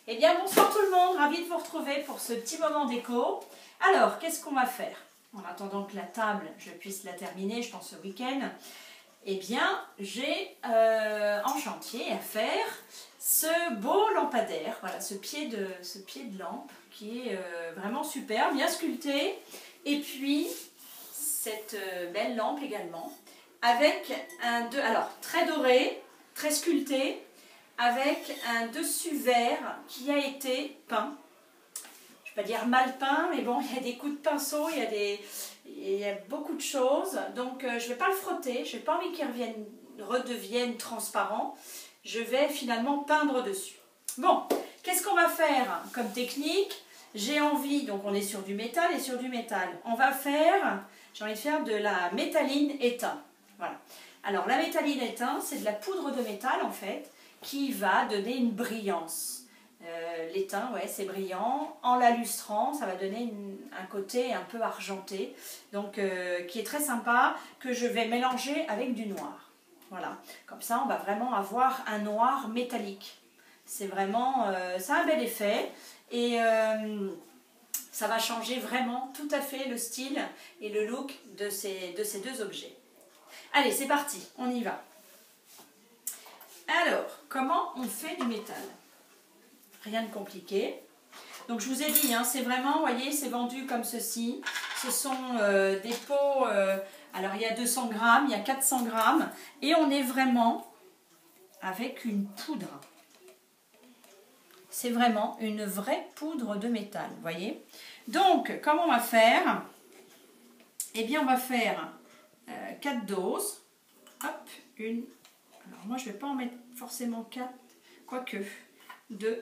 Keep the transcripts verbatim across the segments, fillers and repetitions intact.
Eh bien, bonsoir tout le monde, ravi de vous retrouver pour ce petit moment déco. Alors, qu'est-ce qu'on va faire? En attendant que la table, je puisse la terminer, je pense ce week-end, eh bien, j'ai euh, en chantier à faire ce beau lampadaire, voilà, ce pied de, ce pied de lampe qui est euh, vraiment super, bien sculpté. Et puis, cette euh, belle lampe également, avec un, de, alors, très doré, très sculpté, avec un dessus vert qui a été peint. Je ne vais pas dire mal peint, mais bon, il y a des coups de pinceau, il y a, des, il y a beaucoup de choses. Donc, euh, je ne vais pas le frotter, je n'ai pas envie qu'il revienne, redevienne transparent. Je vais finalement peindre dessus. Bon, qu'est-ce qu'on va faire comme technique? J'ai envie, donc on est sur du métal et sur du métal. On va faire, j'ai envie de faire de la métalline éteint. Voilà. Alors, la métalline éteint, c'est de la poudre de métal en fait, qui va donner une brillance. Euh, L'éteint, ouais, c'est brillant. En la lustrant, ça va donner une, un côté un peu argenté, donc euh, qui est très sympa, que je vais mélanger avec du noir. Voilà, comme ça on va vraiment avoir un noir métallique. C'est vraiment, euh, ça a un bel effet et euh, ça va changer vraiment tout à fait le style et le look de ces, de ces deux objets. Allez, c'est parti, on y va. Alors, comment on fait du métal? Rien de compliqué. Donc, je vous ai dit, hein, c'est vraiment, vous voyez, c'est vendu comme ceci. Ce sont euh, des pots, euh, alors il y a deux cents grammes, il y a quatre cents grammes. Et on est vraiment avec une poudre. C'est vraiment une vraie poudre de métal, vous voyez. Donc, comment on va faire? Eh bien, on va faire euh, quatre doses. Hop, une. Alors, moi, je ne vais pas en mettre forcément quatre, quoique. deux,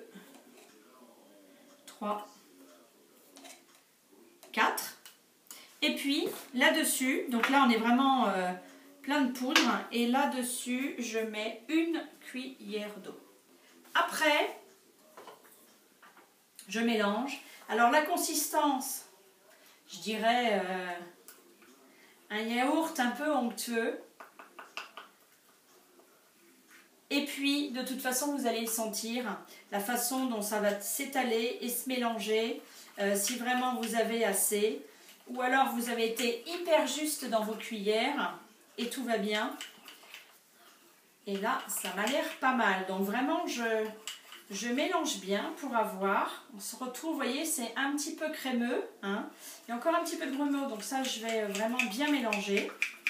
trois, quatre. Et puis, là-dessus, donc là, on est vraiment euh, plein de poudre. Et là-dessus, je mets une cuillère d'eau. Après, je mélange. Alors, la consistance, je dirais euh, un yaourt un peu onctueux. Et puis, de toute façon, vous allez le sentir, la façon dont ça va s'étaler et se mélanger, euh, si vraiment vous avez assez. Ou alors, vous avez été hyper juste dans vos cuillères et tout va bien. Et là, ça m'a l'air pas mal. Donc, vraiment, je, je mélange bien pour avoir. On se retrouve, vous voyez, c'est un petit peu crémeux. Hein. Il y a encore un petit peu de grumeaux, donc ça, je vais vraiment bien mélanger.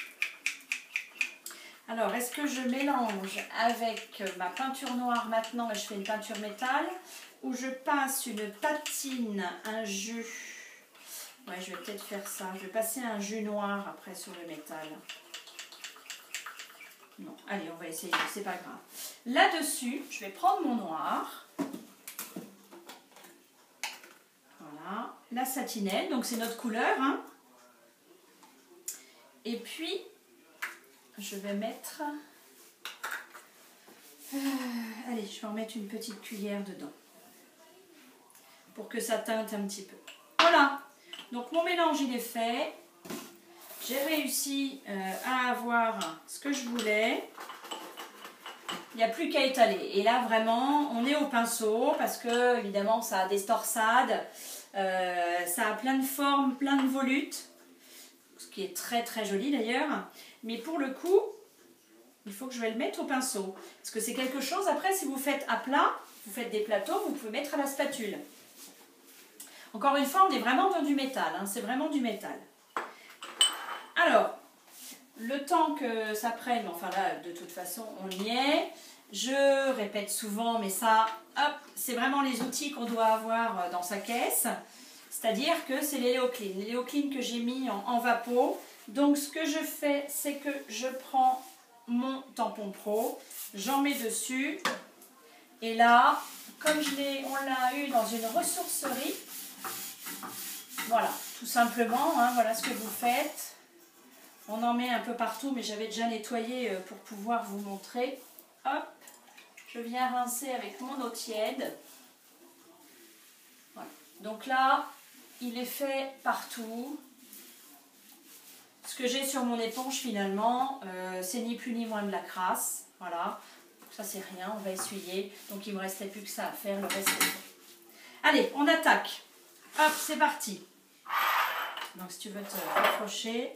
Alors, est-ce que je mélange avec ma peinture noire maintenant et je fais une peinture métal ou je passe une patine, un jus? Ouais, je vais peut-être faire ça. Je vais passer un jus noir après sur le métal. Non, allez, on va essayer, c'est pas grave. Là-dessus, je vais prendre mon noir. Voilà, la satinelle, donc c'est notre couleur. Hein. Et puis, je vais mettre, euh, allez, je vais en mettre une petite cuillère dedans pour que ça teinte un petit peu. Voilà, donc mon mélange il est fait. J'ai réussi euh, à avoir ce que je voulais. Il n'y a plus qu'à étaler. Et là vraiment, on est au pinceau parce que évidemment ça a des torsades, euh, ça a plein de formes, plein de volutes. Ce qui est très très joli d'ailleurs, mais pour le coup, il faut que je vais le mettre au pinceau, parce que c'est quelque chose, après si vous faites à plat, vous faites des plateaux, vous pouvez mettre à la spatule. Encore une fois, on est vraiment dans du métal, hein, c'est vraiment du métal. Alors, le temps que ça prenne, enfin là, de toute façon, on y est, je répète souvent, mais ça, hop, c'est vraiment les outils qu'on doit avoir dans sa caisse. C'est-à-dire que c'est les Léoclin. Les Léoclin que j'ai mis en, en vapeau. Donc ce que je fais, c'est que je prends mon tampon pro, j'en mets dessus. Et là, comme je l'ai, on l'a eu dans une ressourcerie, voilà, tout simplement, hein, voilà ce que vous faites. On en met un peu partout, mais j'avais déjà nettoyé pour pouvoir vous montrer. Hop, je viens rincer avec mon eau tiède. Voilà. Donc là, il est fait partout. Ce que j'ai sur mon éponge finalement, euh, c'est ni plus ni moins de la crasse. Voilà. Ça c'est rien, on va essuyer. Donc il ne me restait plus que ça à faire, le reste est fait. Allez, on attaque. Hop, c'est parti. Donc si tu veux te rapprocher.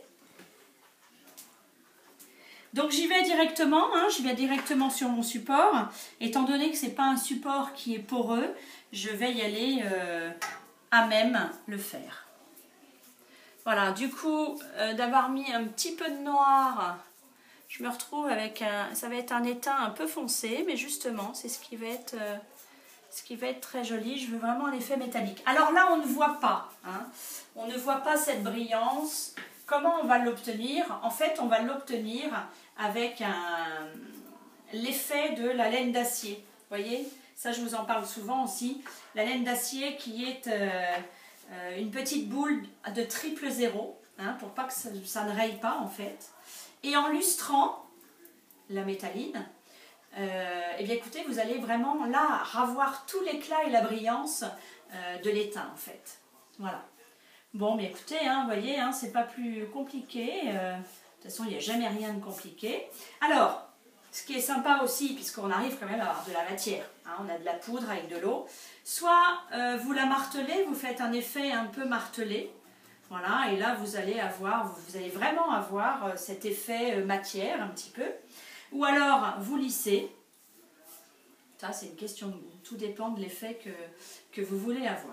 Donc j'y vais directement, hein, je vais directement sur mon support. Étant donné que ce n'est pas un support qui est poreux, je vais y aller euh, à même le fer. Voilà, du coup, euh, d'avoir mis un petit peu de noir, je me retrouve avec un, ça va être un étain un peu foncé, mais justement, c'est ce qui va être, euh, ce qui va être très joli. Je veux vraiment un effet métallique. Alors là, on ne voit pas, hein, on ne voit pas cette brillance. Comment on va l'obtenir? En fait, on va l'obtenir avec l'effet de la laine d'acier. Vous voyez? Ça, je vous en parle souvent aussi. La laine d'acier qui est euh, euh, une petite boule de triple zéro, hein, pour pas que ça, ça ne raye pas en fait. Et en lustrant la métalline, euh, eh bien écoutez, vous allez vraiment là avoir tout l'éclat et la brillance euh, de l'étain en fait. Voilà. Bon, mais écoutez, hein, vous voyez, hein, c'est pas plus compliqué. Euh, de toute façon, il n'y a jamais rien de compliqué. Alors, ce qui est sympa aussi, puisqu'on arrive quand même à avoir de la matière, hein, on a de la poudre avec de l'eau, soit euh, vous la martelez, vous faites un effet un peu martelé, voilà, et là vous allez avoir, vous allez vraiment avoir euh, cet effet euh, matière un petit peu, ou alors vous lissez, ça c'est une question de goût, tout dépend de l'effet que, que vous voulez avoir.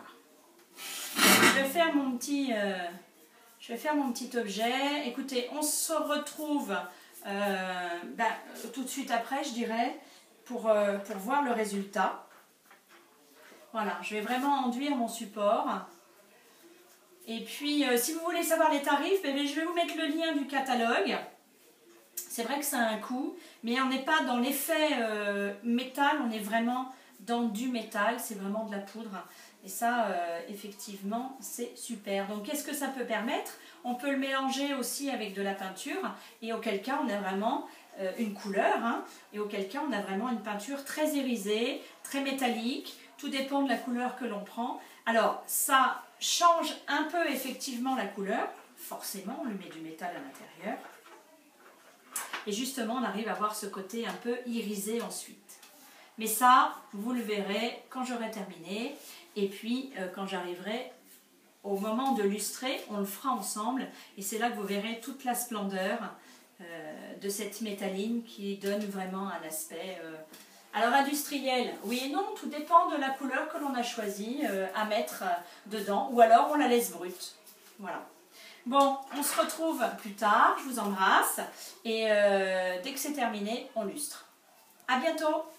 Je vais faire mon petit, euh, je vais faire mon petit objet. Écoutez, on se retrouve euh, ben, tout de suite après, je dirais, pour, euh, pour voir le résultat. Voilà, je vais vraiment enduire mon support. Et puis, euh, si vous voulez savoir les tarifs, ben, je vais vous mettre le lien du catalogue. C'est vrai que ça a un coût, mais on n'est pas dans l'effet euh, métal, on est vraiment dans du métal, c'est vraiment de la poudre. Et ça, euh, effectivement, c'est super. Donc, qu'est-ce que ça peut permettre? On peut le mélanger aussi avec de la peinture, et auquel cas, on a vraiment euh, une couleur, hein, et auquel cas, on a vraiment une peinture très irisée, très métallique. Tout dépend de la couleur que l'on prend. Alors, ça change un peu, effectivement, la couleur. Forcément, on lui met du métal à l'intérieur. Et justement, on arrive à avoir ce côté un peu irisé ensuite. Mais ça, vous le verrez quand j'aurai terminé. Et puis, euh, quand j'arriverai au moment de lustrer, on le fera ensemble. Et c'est là que vous verrez toute la splendeur euh, de cette métalline qui donne vraiment un aspect... Euh, alors, industriel, oui et non, tout dépend de la couleur que l'on a choisi euh, à mettre dedans. Ou alors, on la laisse brute. Voilà. Bon, on se retrouve plus tard. Je vous embrasse. Et euh, dès que c'est terminé, on lustre. À bientôt!